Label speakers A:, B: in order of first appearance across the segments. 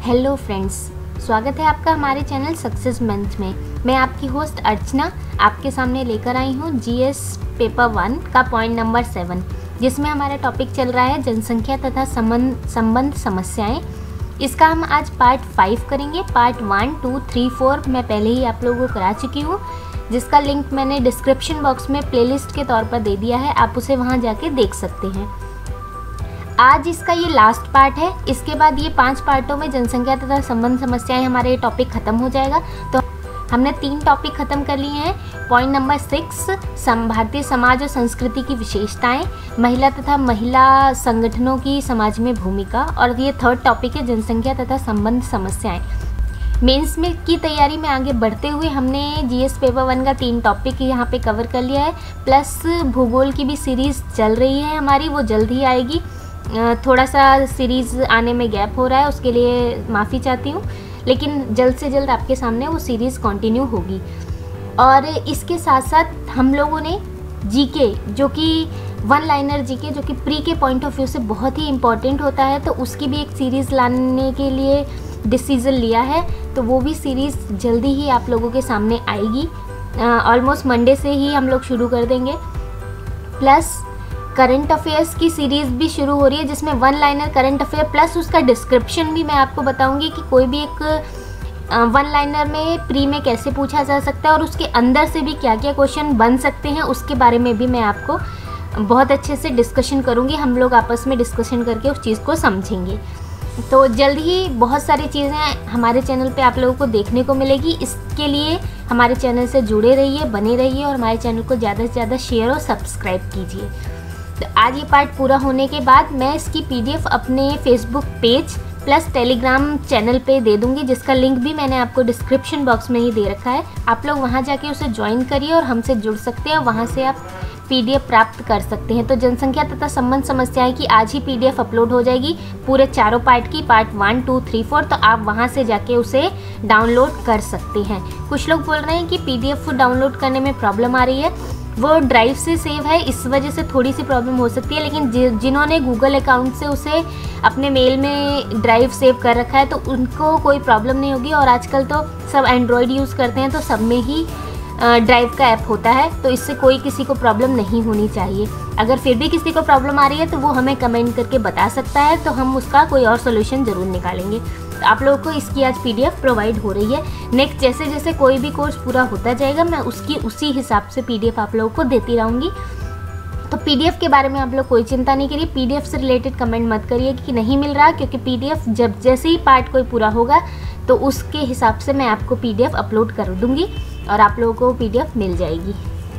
A: Hello friends, स्वागत है आपका हमारे चैनल सक्सेस मंथ में। मैं आपकी होस्ट अर्चना आपके सामने लेकर आई हूँ जीएस पेपर 1 का पॉइंट नंबर 7, जिसमें हमारा टॉपिक चल रहा है जनसंख्या तथा संबंध समस्याएं। इसका हम आज पार्ट 5 करेंगे। पार्ट 1, 2, 3, 4 मैं पहले ही आप लोगों को करा चुकी हूँ, जिसका लिंक मैंने डिस्क्रिप्शन बॉक्स में प्लेलिस्ट के तौर पर दे दिया है, आप उसे वहाँ जाके देख सकते हैं। आज इसका ये लास्ट पार्ट है। इसके बाद ये 5 पार्टों में जनसंख्या तथा संबंध समस्याएं हमारे टॉपिक ख़त्म हो जाएगा। तो हमने 3 टॉपिक ख़त्म कर लिए हैं। पॉइंट नंबर 6 भारतीय समाज और संस्कृति की विशेषताएं, महिला तथा महिला संगठनों की समाज में भूमिका, और ये 3rd टॉपिक है जनसंख्या तथा संबंध समस्याएं। मेंस में की तैयारी में आगे बढ़ते हुए हमने जीएस पेपर 1 का 3 टॉपिक यहाँ पे कवर कर लिया है, प्लस भूगोल की भी सीरीज़ चल रही है हमारी, वो जल्द ही आएगी। थोड़ा सा सीरीज़ आने में गैप हो रहा है, उसके लिए माफ़ी चाहती हूँ, लेकिन जल्द से जल्द आपके सामने वो सीरीज़ कंटिन्यू होगी। और इसके साथ साथ हम लोगों ने जीके, जो कि 1 लाइनर जीके, जो कि प्री के पॉइंट ऑफ व्यू से बहुत ही इम्पॉर्टेंट होता है, तो उसकी भी एक सीरीज़ लाने के लिए डिसीज़न लिया है। तो वो भी सीरीज़ जल्दी ही आप लोगों के सामने आएगी। ऑलमोस्ट मंडे से ही हम लोग शुरू कर देंगे। प्लस करंट अफेयर्स की सीरीज़ भी शुरू हो रही है, जिसमें 1 लाइनर करंट अफेयर प्लस उसका डिस्क्रिप्शन भी मैं आपको बताऊंगी कि कोई भी एक 1 लाइनर में प्री में कैसे पूछा जा सकता है और उसके अंदर से भी क्या क्या क्वेश्चन बन सकते हैं, उसके बारे में भी मैं आपको बहुत अच्छे से डिस्कशन करूंगी। हम लोग आपस में डिस्कशन करके उस चीज़ को समझेंगे। तो जल्द ही बहुत सारी चीज़ें हमारे चैनल पे आप लोगों को देखने को मिलेगी। इसके लिए हमारे चैनल से जुड़े रहिए, बने रहिए, और हमारे चैनल को ज़्यादा से ज़्यादा शेयर और सब्सक्राइब कीजिए। तो आज ये पार्ट पूरा होने के बाद मैं इसकी पीडीएफ अपने Facebook page plus Telegram channel पे दे दूंगी, जिसका लिंक भी मैंने आपको डिस्क्रिप्शन बॉक्स में ही दे रखा है। आप लोग वहाँ जाके उसे ज्वाइन करिए और हमसे जुड़ सकते हैं, वहाँ से आप पीडीएफ प्राप्त कर सकते हैं। तो जनसंख्या तथा संबंध समस्याएं की आज ही पीडीएफ अपलोड हो जाएगी, पूरे 4 पार्ट की, पार्ट 1, 2, 3, 4। तो आप वहाँ से जाके उसे डाउनलोड कर सकते हैं। कुछ लोग बोल रहे हैं कि पीडीएफ डाउनलोड करने में प्रॉब्लम आ रही है, वो ड्राइव से सेव है, इस वजह से थोड़ी सी प्रॉब्लम हो सकती है, लेकिन जिन्होंने गूगल अकाउंट से उसे अपने मेल में ड्राइव सेव कर रखा है तो उनको कोई प्रॉब्लम नहीं होगी। और आजकल तो सब एंड्रॉयड यूज़ करते हैं, तो सब में ही ड्राइव का ऐप होता है, तो इससे कोई किसी को प्रॉब्लम नहीं होनी चाहिए। अगर फिर भी किसी को प्रॉब्लम आ रही है तो वो हमें कमेंट करके बता सकता है, तो हम उसका कोई और सोल्यूशन ज़रूर निकालेंगे। तो आप लोगों को इसकी आज पीडीएफ प्रोवाइड हो रही है। नेक्स्ट जैसे जैसे कोई भी कोर्स पूरा होता जाएगा, मैं उसकी उसी हिसाब से पीडीएफ आप लोगों को देती रहूँगी। तो पीडीएफ के बारे में आप लोग कोई चिंता नहीं करिए, पीडीएफ से रिलेटेड कमेंट मत करिए कि नहीं मिल रहा, क्योंकि पीडीएफ जब जैसे ही पार्ट कोई पूरा होगा तो उसके हिसाब से मैं आपको पीडीएफ अपलोड कर दूँगी और आप लोगों को पीडीएफ मिल जाएगी।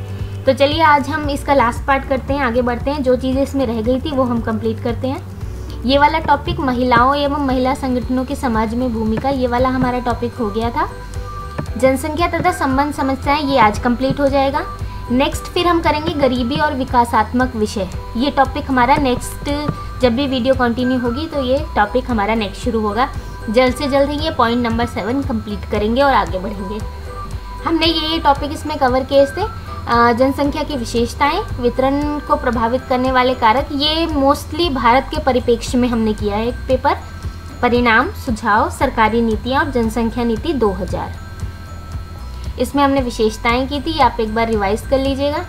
A: तो चलिए आज हम इसका लास्ट पार्ट करते हैं, आगे बढ़ते हैं। जो चीज़ें इसमें रह गई थी वो हम कंप्लीट करते हैं। ये वाला टॉपिक महिलाओं एवं महिला संगठनों की समाज में भूमिका, ये वाला हमारा टॉपिक हो गया था। जनसंख्या तथा संबंध समस्याएं, ये आज कंप्लीट हो जाएगा। नेक्स्ट फिर हम करेंगे गरीबी और विकासात्मक विषय। ये टॉपिक हमारा नेक्स्ट, जब भी वीडियो कंटिन्यू होगी तो ये टॉपिक हमारा नेक्स्ट शुरू होगा। जल्द से जल्द ही ये पॉइंट नंबर 7 कंप्लीट करेंगे और आगे बढ़ेंगे। हमने ये टॉपिक इसमें कवर किए थे। जनसंख्या की विशेषताएं, वितरण को प्रभावित करने वाले कारक, ये मोस्टली भारत के परिप्रेक्ष्य में हमने किया है एक पेपर। परिणाम, सुझाव, सरकारी नीतियां और जनसंख्या नीति 2000, इसमें हमने विशेषताएं की थी, आप एक बार रिवाइज कर लीजिएगा।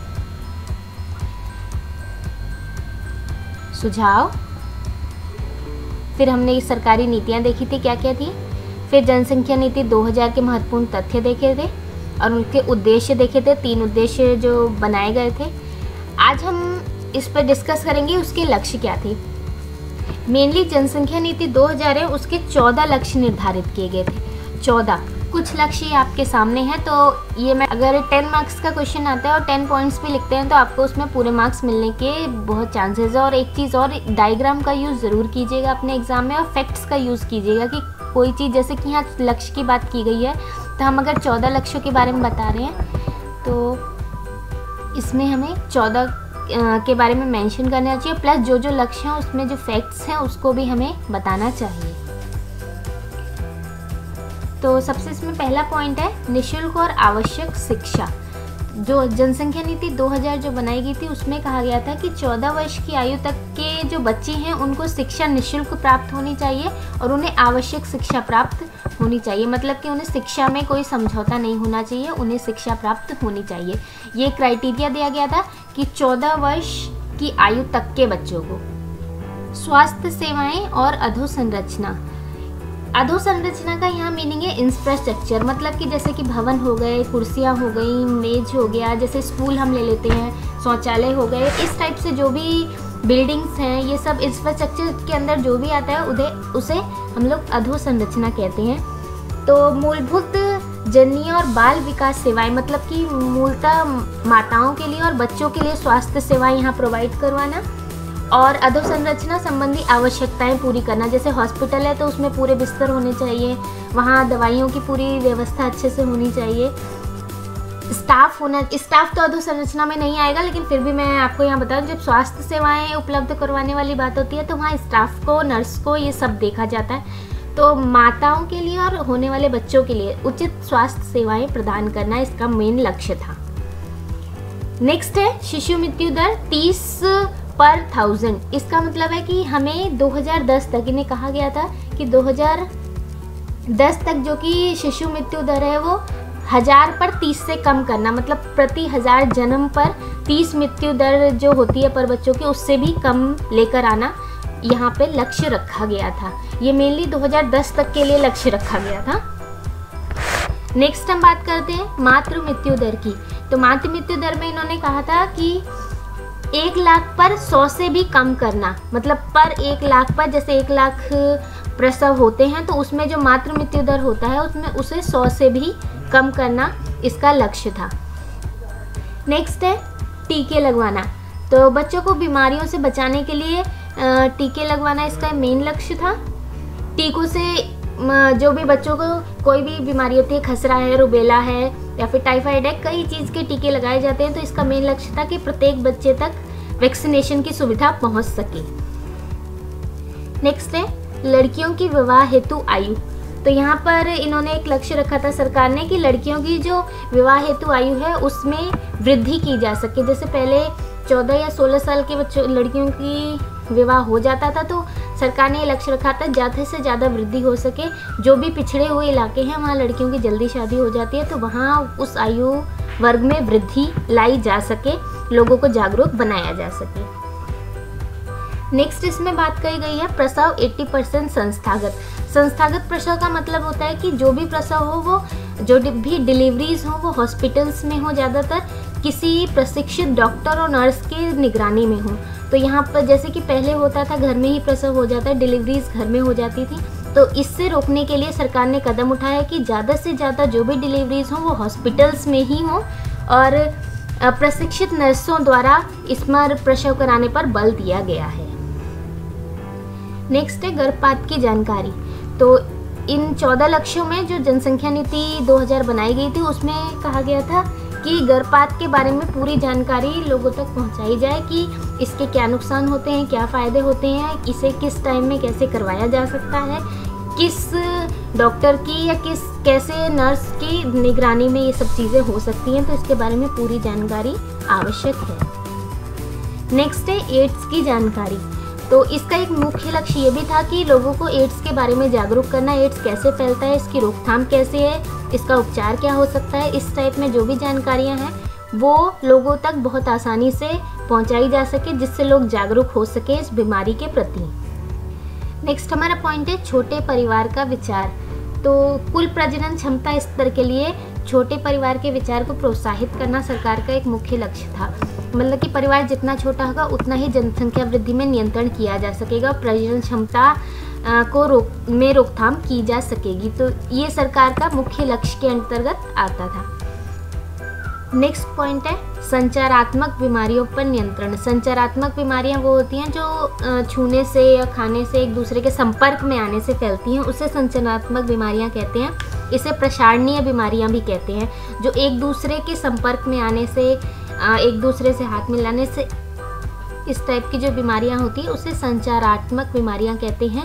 A: सुझाव, फिर हमने ये सरकारी नीतियां देखी थी क्या क्या थी, फिर जनसंख्या नीति 2000 के महत्वपूर्ण तथ्य देखे थे और उनके उद्देश्य देखे थे, 3 उद्देश्य जो बनाए गए थे। आज हम इस पर डिस्कस करेंगे उसके लक्ष्य क्या थे। मेनली जनसंख्या नीति 2000 है, उसके 14 लक्ष्य निर्धारित किए गए थे। 14 कुछ लक्ष्य आपके सामने हैं, तो ये मैं अगर 10 मार्क्स का क्वेश्चन आता है और 10 पॉइंट्स भी लिखते हैं तो आपको उसमें पूरे मार्क्स मिलने के बहुत चांसेस है। और एक चीज़ और, डायग्राम का यूज़ ज़रूर कीजिएगा अपने एग्जाम में, और फैक्ट्स का यूज़ कीजिएगा कि कोई चीज़, जैसे कि यहाँ लक्ष्य की बात की गई है, तो हम अगर 14 लक्ष्यों के बारे में बता रहे हैं तो इसमें हमें 14 के बारे में मेंशन करना चाहिए, प्लस जो जो लक्ष्य हैं उसमें जो फैक्ट्स हैं उसको भी हमें बताना चाहिए। तो सबसे इसमें पहला पॉइंट है निःशुल्क और आवश्यक शिक्षा। जो जनसंख्या नीति 2000 जो बनाई गई थी उसमें कहा गया था कि 14 वर्ष की आयु तक के जो बच्चे हैं उनको शिक्षा निःशुल्क प्राप्त होनी चाहिए और उन्हें आवश्यक शिक्षा प्राप्त होनी चाहिए, मतलब कि उन्हें शिक्षा में कोई समझौता नहीं होना चाहिए, उन्हें शिक्षा प्राप्त होनी चाहिए। ये क्राइटेरिया दिया गया था कि 14 वर्ष की आयु तक के बच्चों को। स्वास्थ्य सेवाएं और अधोसंरचना। अधोसंरचना का यहाँ मीनिंग है इंफ्रास्ट्रक्चर, मतलब कि जैसे कि भवन हो गए, कुर्सियाँ हो गई, मेज हो गया, जैसे स्कूल हम ले लेते हैं, शौचालय हो गए, इस टाइप से जो भी बिल्डिंग्स हैं ये सब इंफ्रास्ट्रक्चर के अंदर जो भी आता है उसे हम लोग अधोसंरचना कहते हैं। तो मूलभूत जननी और बाल विकास सेवाएं, मतलब कि मूलतः माताओं के लिए और बच्चों के लिए स्वास्थ्य सेवाएं यहाँ प्रोवाइड करवाना, और अधोसंरचना संबंधी आवश्यकताएं पूरी करना, जैसे हॉस्पिटल है तो उसमें पूरे बिस्तर होने चाहिए, वहाँ दवाइयों की पूरी व्यवस्था अच्छे से होनी चाहिए, स्टाफ तो अधोसंरचना में नहीं आएगा, लेकिन फिर भी मैं आपको यहाँ बताऊँ, जब स्वास्थ्य सेवाएं उपलब्ध करवाने वाली बात होती है तो वहाँ स्टाफ को, नर्स को, ये सब देखा जाता है। तो माताओं के लिए और होने वाले बच्चों के लिए उचित स्वास्थ्य सेवाएं प्रदान करना इसका मेन लक्ष्य था। नेक्स्ट है शिशु मृत्यु दर 30 पर 1000। इसका मतलब है कि हमें 2010 तक, इन्हें कहा गया था कि 2010 तक जो कि शिशु मृत्यु दर है वो 1000 पर 30 से कम करना, मतलब प्रति 1000 जन्म पर 30 मृत्यु दर जो होती है पर बच्चों की, उससे भी कम लेकर आना यहाँ पे लक्ष्य रखा गया था। ये मेनली 2010 तक के लिए लक्ष्य रखा गया था। नेक्स्ट हम बात करते हैं मातृ मृत्यु दर की। तो मातृ मृत्यु दर में इन्होंने कहा था कि 1 लाख पर 100 से भी कम करना, मतलब पर 1 लाख पर, जैसे 1 लाख प्रसव होते हैं तो उसमें जो मातृ मृत्यु दर होता है उसमें उसे 100 से भी कम करना इसका लक्ष्य था। नेक्स्ट है टीके लगवाना। तो बच्चों को बीमारियों से बचाने के लिए टीके लगवाना इसका मेन लक्ष्य था। टीकों से जो भी बच्चों को कोई भी बीमारी होती है, खसरा है, रुबेला है या फिर टाइफाइड है, कई चीज़ के टीके लगाए जाते हैं, तो इसका मेन लक्ष्य था कि प्रत्येक बच्चे तक वैक्सीनेशन की सुविधा पहुंच सके। नेक्स्ट है लड़कियों की विवाह हेतु आयु। तो यहाँ पर इन्होंने एक लक्ष्य रखा था सरकार ने कि लड़कियों की जो विवाह हेतु आयु है उसमें वृद्धि की जा सके। जैसे पहले 14 या 16 साल के बच्चों लड़कियों की विवाह हो जाता था, तो सरकार ने ये लक्ष्य रखा था ज़्यादा से ज़्यादा वृद्धि हो सके। जो भी पिछड़े हुए इलाके हैं वहाँ लड़कियों की जल्दी शादी हो जाती है, तो वहाँ उस आयु वर्ग में वृद्धि लाई जा सके, लोगों को जागरूक बनाया जा सके। नेक्स्ट इसमें बात कही गई है प्रसव 80% संस्थागत प्रसव का मतलब होता है कि जो भी प्रसव हो, वो जो भी डिलीवरीज हो वो हॉस्पिटल्स में हो, ज़्यादातर किसी प्रशिक्षित डॉक्टर और नर्स की निगरानी में हो। तो यहाँ पर जैसे कि पहले होता था घर में ही प्रसव हो जाता है, डिलीवरीज घर में हो जाती थी, तो इससे रोकने के लिए सरकार ने कदम उठाया कि ज़्यादा से ज़्यादा जो भी डिलीवरीज हों वो हॉस्पिटल्स में ही हों और प्रशिक्षित नर्सों द्वारा इसमें प्रसव कराने पर बल दिया गया है। नेक्स्ट है गर्भपात की जानकारी। तो इन 14 लक्ष्यों में जो जनसंख्या नीति 2000 बनाई गई थी उसमें कहा गया था कि गर्भपात के बारे में पूरी जानकारी लोगों तक पहुंचाई जाए कि इसके क्या नुकसान होते हैं, क्या फ़ायदे होते हैं, इसे किस टाइम में कैसे करवाया जा सकता है, किस डॉक्टर की या कैसे नर्स की निगरानी में ये सब चीज़ें हो सकती हैं। तो इसके बारे में पूरी जानकारी आवश्यक है। नेक्स्ट है एड्स की जानकारी। तो इसका एक मुख्य लक्ष्य ये भी था कि लोगों को एड्स के बारे में जागरूक करना, एड्स कैसे फैलता है, इसकी रोकथाम कैसे है, इसका उपचार क्या हो सकता है, इस टाइप में जो भी जानकारियां हैं वो लोगों तक बहुत आसानी से पहुंचाई जा सके, जिससे लोग जागरूक हो सके इस बीमारी के प्रति। नेक्स्ट हमारा पॉइंट है छोटे परिवार का विचार। तो कुल प्रजनन क्षमता स्तर के लिए छोटे परिवार के विचार को प्रोत्साहित करना सरकार का एक मुख्य लक्ष्य था। मतलब कि परिवार जितना छोटा होगा उतना ही जनसंख्या वृद्धि में नियंत्रण किया जा सकेगा, प्रजनन क्षमता को रोकथाम की जा सकेगी। तो ये सरकार का मुख्य लक्ष्य के अंतर्गत आता था। नेक्स्ट पॉइंट है संचारात्मक बीमारियों पर नियंत्रण। संचारात्मक बीमारियां वो होती हैं जो छूने से या खाने से एक दूसरे के संपर्क में आने से फैलती हैं, उसे संचारात्मक बीमारियां कहते हैं। इसे प्रसारणीय बीमारियां भी कहते हैं, जो एक दूसरे के संपर्क में आने से, एक दूसरे से हाथ मिलाने से, इस टाइप की जो बीमारियां होती हैं उसे संचारात्मक बीमारियां कहते हैं।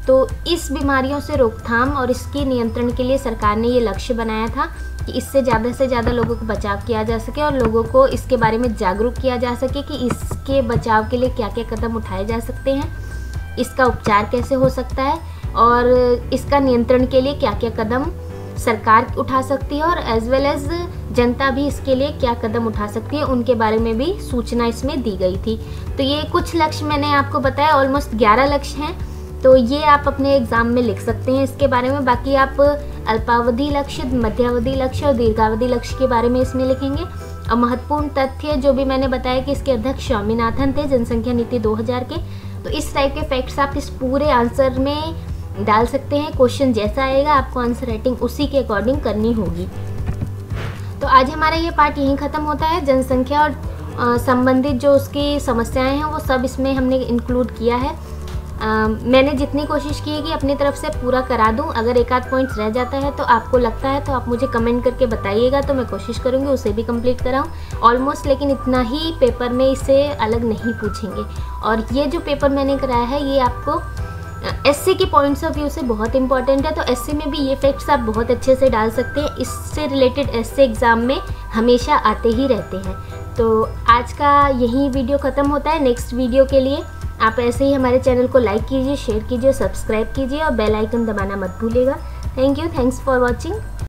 A: तो इस बीमारियों से रोकथाम और इसके नियंत्रण के लिए सरकार ने ये लक्ष्य बनाया था कि इससे ज़्यादा से ज़्यादा लोगों को बचाव किया जा सके और लोगों को इसके बारे में जागरूक किया जा सके कि इसके बचाव के लिए क्या क्या कदम उठाए जा सकते हैं, इसका उपचार कैसे हो सकता है और इसका नियंत्रण के लिए क्या क्या कदम सरकार उठा सकती है और एज वेल एज जनता भी इसके लिए क्या कदम उठा सकती है, उनके बारे में भी सूचना इसमें दी गई थी। तो ये कुछ लक्ष्य मैंने आपको बताया, ऑलमोस्ट 11 लक्ष्य हैं, तो ये आप अपने एग्ज़ाम में लिख सकते हैं इसके बारे में। बाकी आप अल्पावधि लक्ष्य, मध्यावधि लक्ष्य और दीर्घावधि लक्ष्य के बारे में इसमें लिखेंगे। और महत्वपूर्ण तथ्य जो भी मैंने बताया कि इसके अध्यक्ष स्वामीनाथन थे, जनसंख्या नीति 2000 के। तो इस टाइप के फैक्ट्स आप इस पूरे आंसर में डाल सकते हैं। क्वेश्चन जैसा आएगा आपको आंसर राइटिंग उसी के अकॉर्डिंग करनी होगी। तो आज हमारा ये पार्ट यहीं ख़त्म होता है। जनसंख्या और संबंधित जो उसकी समस्याएं हैं वो सब इसमें हमने इंक्लूड किया है। मैंने जितनी कोशिश की है कि अपनी तरफ से पूरा करा दूं। अगर एक आध पॉइंट्स रह जाता है तो आपको लगता है तो आप मुझे कमेंट करके बताइएगा, तो मैं कोशिश करूंगी उसे भी कंप्लीट कराऊं ऑलमोस्ट। लेकिन इतना ही पेपर में इसे अलग नहीं पूछेंगे। और ये जो पेपर मैंने कराया है ये आपको एसए के पॉइंट्स ऑफ व्यू से बहुत इंपॉर्टेंट है। तो एसए में भी ये फैक्ट्स आप बहुत अच्छे से डाल सकते हैं। इससे रिलेटेड एसए एग्ज़ाम में हमेशा आते ही रहते हैं। तो आज का यही वीडियो ख़त्म होता है। नेक्स्ट वीडियो के लिए आप ऐसे ही हमारे चैनल को लाइक कीजिए, शेयर कीजिए, सब्सक्राइब कीजिए और बेल आइकन दबाना मत भूलिएगा। Thank you, thanks for watching.